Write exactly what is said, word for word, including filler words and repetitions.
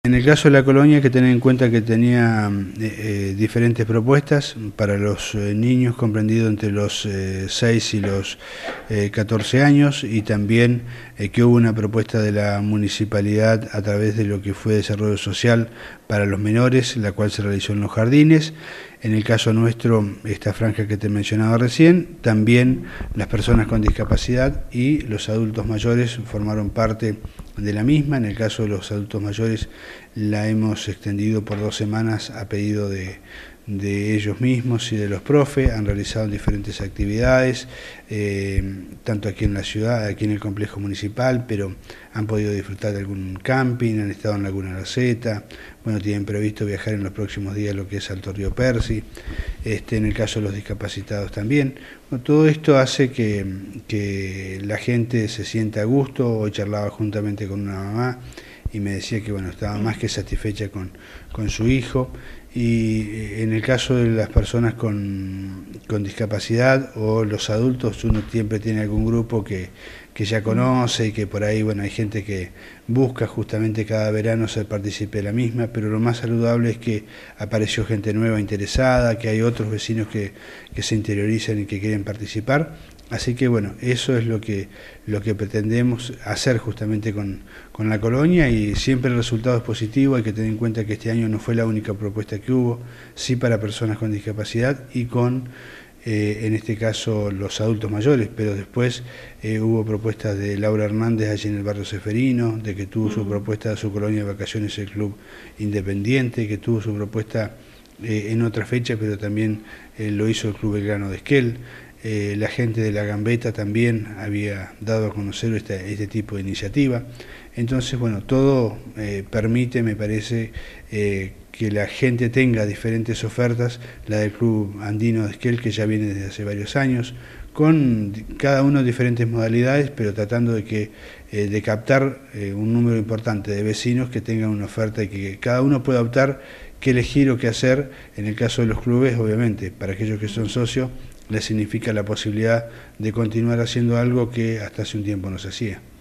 En el caso de la colonia hay que tener en cuenta que tenía eh, eh, diferentes propuestas para los eh, niños comprendidos entre los eh, seis y los eh, catorce años, y también eh, que hubo una propuesta de la municipalidad a través de lo que fue desarrollo social para los menores, la cual se realizó en los jardines. En el caso nuestro, esta franja que te mencionaba recién, también las personas con discapacidad y los adultos mayores formaron parte de la misma. En el caso de los adultos mayores la hemos extendido por dos semanas a pedido de, de ellos mismos y de los profes. Han realizado diferentes actividades, eh, tanto aquí en la ciudad, aquí en el complejo municipal, pero han podido disfrutar de algún camping, han estado en Laguna La Zeta, bueno, tienen previsto viajar en los próximos días lo que es Alto Río Percy, este, en el caso de los discapacitados también. Bueno, todo esto hace que, que la gente se sienta a gusto. Hoy charlaba juntamente con una mamá y me decía que bueno, estaba más que satisfecha con, con su hijo. Y en el caso de las personas con, con discapacidad o los adultos, uno siempre tiene algún grupo que, que ya conoce y que por ahí, bueno, hay gente que busca justamente cada verano ser partícipe de la misma, pero lo más saludable es que apareció gente nueva interesada, que hay otros vecinos que, que se interiorizan y que quieren participar. Así que bueno, eso es lo que, lo que pretendemos hacer justamente con, con la colonia, y siempre el resultado es positivo. Hay que tener en cuenta que este año no fue la única propuesta que hubo, sí para personas con discapacidad y con, eh, en este caso, los adultos mayores, pero después eh, hubo propuestas de Laura Hernández allí en el barrio Ceferino, de que tuvo su propuesta de su colonia de vacaciones el Club Independiente, que tuvo su propuesta eh, en otra fecha, pero también eh, lo hizo el Club Belgrano de Esquel. Eh, la gente de la Gambeta también había dado a conocer este, este tipo de iniciativa. Entonces, bueno, todo eh, permite, me parece, eh, que la gente tenga diferentes ofertas. La del Club Andino de Esquel, que ya viene desde hace varios años, con cada uno diferentes modalidades, pero tratando de, que, eh, de captar eh, un número importante de vecinos que tengan una oferta y que cada uno pueda optar qué elegir o qué hacer. En el caso de los clubes, obviamente, para aquellos que son socios, les significa la posibilidad de continuar haciendo algo que hasta hace un tiempo no se hacía.